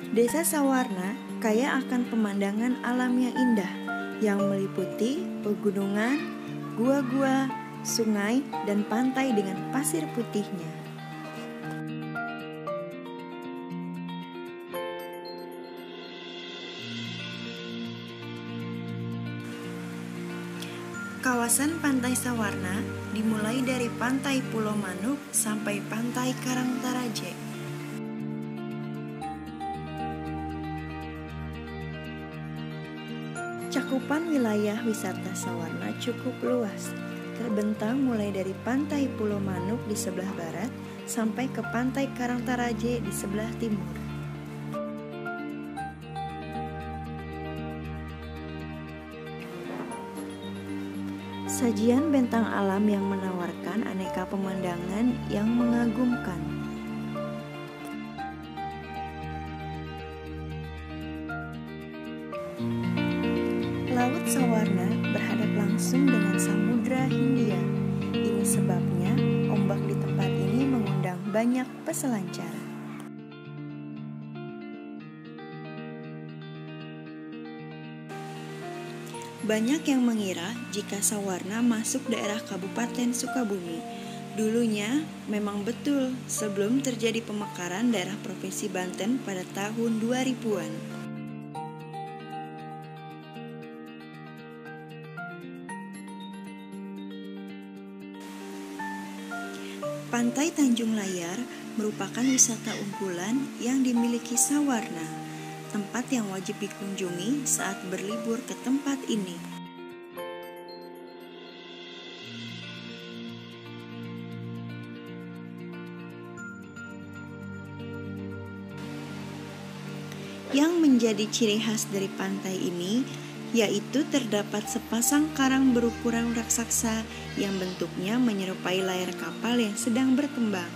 Desa Sawarna kaya akan pemandangan alam yang indah yang meliputi pegunungan, gua-gua, sungai, dan pantai dengan pasir putihnya. Kawasan Pantai Sawarna dimulai dari Pantai Pulau Manuk sampai Pantai Karangtaraje. Cakupan wilayah wisata Sawarna cukup luas, terbentang mulai dari Pantai Pulau Manuk di sebelah barat sampai ke Pantai Karangtaraje di sebelah timur. Sajian bentang alam yang menawarkan aneka pemandangan yang mengagumkan. Laut Sawarna berhadap langsung dengan Samudra Hindia. Ini sebabnya ombak di tempat ini mengundang banyak peselancar. Banyak yang mengira jika Sawarna masuk daerah Kabupaten Sukabumi. Dulunya memang betul sebelum terjadi pemekaran daerah Provinsi Banten pada tahun 2000-an. Pantai Tanjung Layar merupakan wisata unggulan yang dimiliki Sawarna, tempat yang wajib dikunjungi saat berlibur ke tempat ini. Yang menjadi ciri khas dari pantai ini yaitu terdapat sepasang karang berukuran raksasa yang bentuknya menyerupai layar kapal yang sedang berkembang.